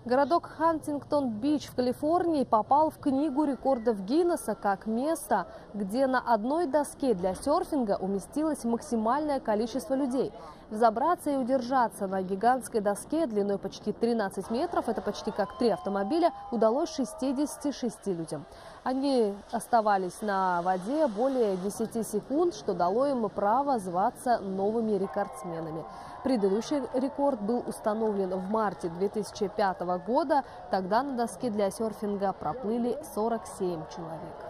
Городок Хантингтон-Бич в Калифорнии попал в Книгу рекордов Гиннесса как место, где на одной доске для серфинга уместилось максимальное количество людей. Взобраться и удержаться на гигантской доске длиной почти 13 метров, это почти как 3 автомобиля, удалось 66 людям. Они оставались на воде более 10 секунд, что дало им право зваться новыми рекордсменами. Предыдущий рекорд был установлен в марте 2005 года. Тогда на доске для серфинга проплыли 47 человек.